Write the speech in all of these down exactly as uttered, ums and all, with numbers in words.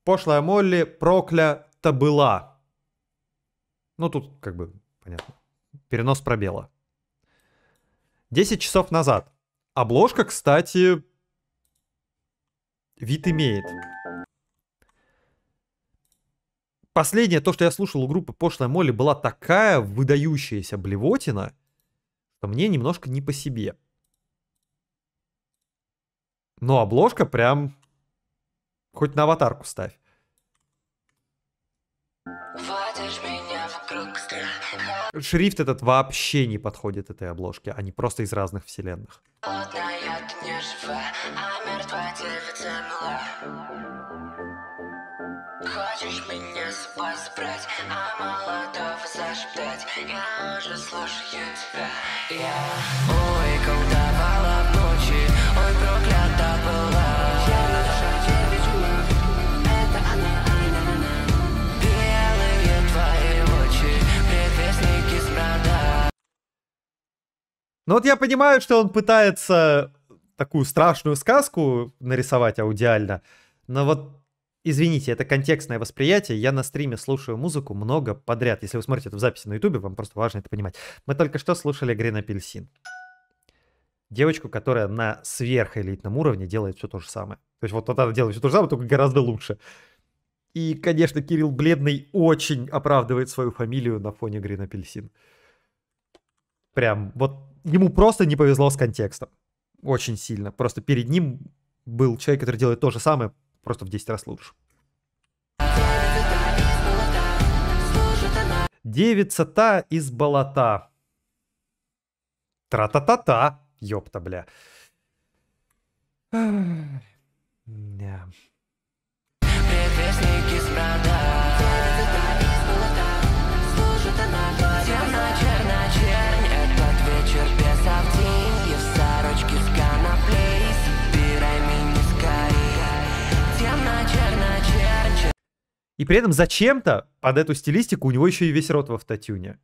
Пошлая Молли проклята была. Ну, тут как бы, понятно. Перенос пробела. десять часов назад. Обложка, кстати, вид имеет. Последнее, то, что я слушал у группы Пошлая Молли, была такая выдающаяся блевотина, что мне немножко не по себе. Но обложка прям... Хоть на аватарку ставь. Шрифт этот вообще не подходит этой обложке. Они просто из разных вселенных. Хочешь меня с собой забрать, а молодого зашептать. Я уже слушаю тебя. Я ой, колдовала в ночи, ой, проклята была. Я наша девичья, это она, она. Белые твои очи, предвестники смрада. Ну вот я понимаю, что он пытается такую страшную сказку нарисовать аудиально, но вот извините, это контекстное восприятие. Я на стриме слушаю музыку много подряд. Если вы смотрите это в записи на ютубе, вам просто важно это понимать. Мы только что слушали Green Apelsine. Девочку, которая на сверхэлитном уровне делает все то же самое. То есть вот она делает все то же самое, только гораздо лучше. И, конечно, Кирилл Бледный очень оправдывает свою фамилию на фоне Green Apelsine. Прям вот ему просто не повезло с контекстом. Очень сильно. Просто перед ним был человек, который делает то же самое, просто в десять раз лучше. Девица та из болота. Тра-та-та-та. Ёпта, бля. Yeah. И при этом зачем-то под эту стилистику у него еще и весь рот в автотюне.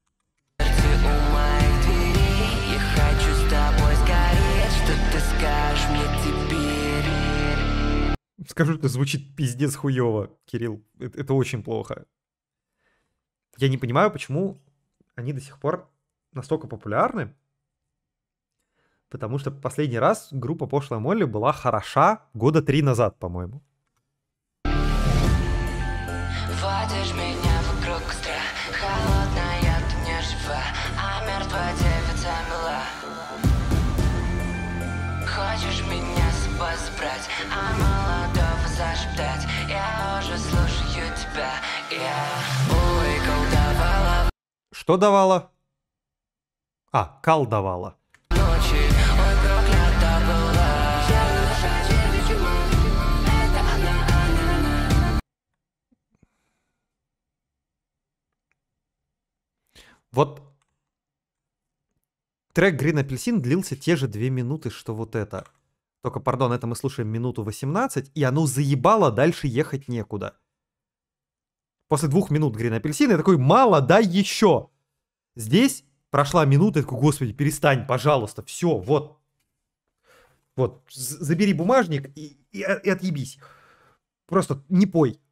Скажу, что звучит пиздец хуёво, Кирилл. Это, это очень плохо. Я не понимаю, почему они до сих пор настолько популярны. Потому что последний раз группа Пошлая Молли была хороша года три назад, по-моему. Водишь меня вокруг костра, холодная, ты не жива, а мертвая девица мила. Хочешь меня с собой забрать, а молодого зашептать. Я уже слушаю тебя, я ой, колдовала. Что давала? А, колдовала. Вот трек Green Apelsine длился те же две минуты, что вот это. Только, пардон, это мы слушаем минуту восемнадцать, и оно заебало, дальше ехать некуда. После двух минут Green Apelsine я такой, мало, дай еще. Здесь прошла минута, я такой, господи, перестань, пожалуйста, все, вот. Вот, забери бумажник и, и, и отъебись. Просто не пой.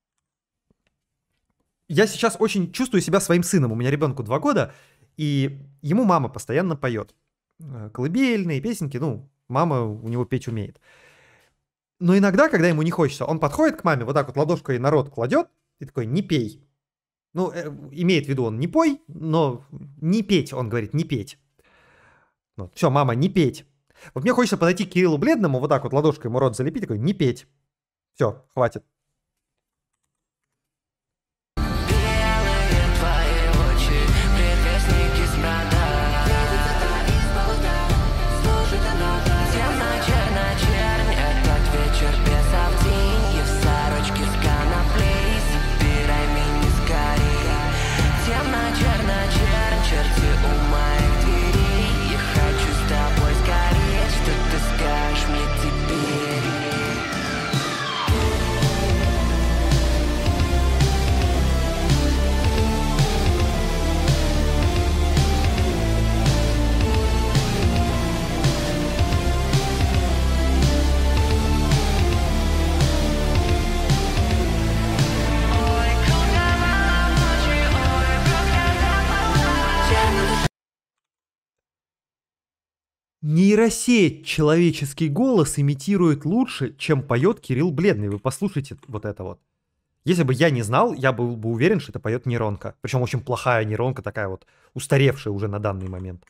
Я сейчас очень чувствую себя своим сыном. У меня ребенку два года, и ему мама постоянно поет. Колыбельные, песенки, ну, мама у него петь умеет. Но иногда, когда ему не хочется, он подходит к маме, вот так вот ладошкой на рот кладет, и такой, не пей. Ну, э, имеет в виду он не пой, но не петь, он говорит, не петь. Вот, все, мама, не петь. Вот мне хочется подойти к Кириллу Бледному, вот так вот ладошкой ему рот залепить, такой, не петь. Все, хватит. Нейросеть человеческий голос имитирует лучше, чем поет Кирилл Бледный. Вы послушайте вот это вот. Если бы я не знал, я был бы уверен, что это поет нейронка. Причем очень плохая нейронка, такая вот устаревшая уже на данный момент.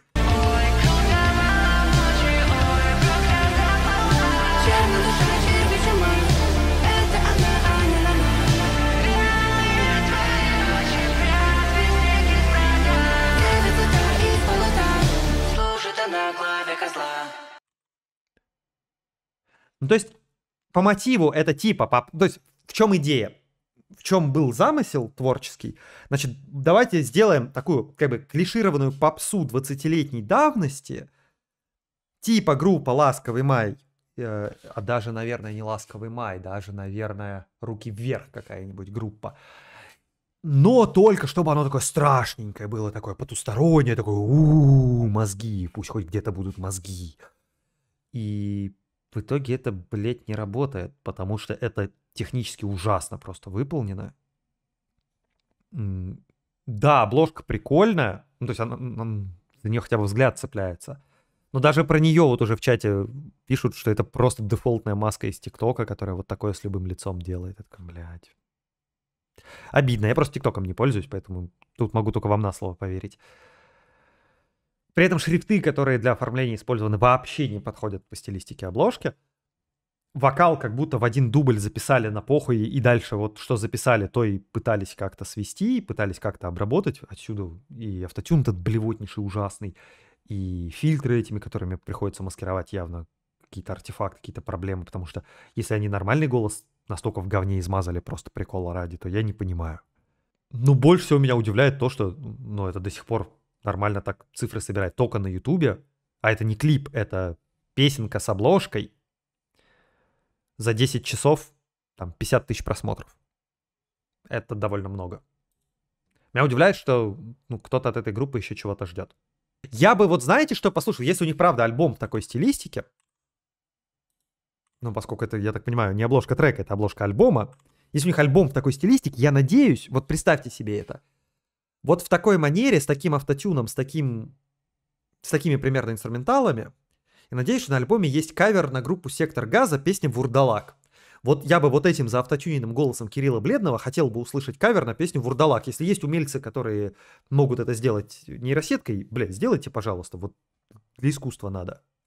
Ну, то есть, по мотиву это типа... По, то есть, в чем идея? В чем был замысел творческий? Значит, давайте сделаем такую, как бы, клишированную попсу двадцатилетней давности, типа группа «Ласковый май», э, а даже, наверное, не «Ласковый май», даже, наверное, «Руки вверх» какая-нибудь группа. Но только чтобы оно такое страшненькое было, такое потустороннее, такое у-у-у, мозги, пусть хоть где-то будут мозги. И в итоге это, блядь, не работает, потому что это технически ужасно просто выполнено. Да, обложка прикольная, ну, то есть она, она, за нее хотя бы взгляд цепляется. Но даже про нее вот уже в чате пишут, что это просто дефолтная маска из ТикТока, которая вот такое с любым лицом делает. Это, блядь. Обидно, я просто ТикТоком не пользуюсь, поэтому тут могу только вам на слово поверить. При этом шрифты, которые для оформления использованы, вообще не подходят по стилистике обложки. Вокал как будто в один дубль записали на похуй, и дальше вот что записали, то и пытались как-то свести, пытались как-то обработать. Отсюда и автотюн этот блевотнейший, ужасный, и фильтры этими, которыми приходится маскировать явно какие-то артефакты, какие-то проблемы, потому что если они нормальный голос настолько в говне измазали просто прикола ради, то я не понимаю. Ну, больше всего меня удивляет то, что, ну, это до сих пор нормально так цифры собирать только на Ютубе, а это не клип, это песенка с обложкой. За десять часов там пятьдесят тысяч просмотров. Это довольно много. Меня удивляет, что ну, кто-то от этой группы еще чего-то ждет. Я бы вот, знаете, что послушал? Если у них, правда, альбом в такой стилистике, ну, поскольку это, я так понимаю, не обложка трека, это обложка альбома, если у них альбом в такой стилистике, я надеюсь, вот представьте себе это, вот в такой манере, с таким автотюном, с таким, с такими примерно инструменталами, я надеюсь, что на альбоме есть кавер на группу «Сектор Газа» песни «Вурдалак». Вот я бы вот этим заавтотюненным голосом Кирилла Бледного хотел бы услышать кавер на песню «Вурдалак». Если есть умельцы, которые могут это сделать нейросеткой, блядь, сделайте, пожалуйста, вот для искусства надо.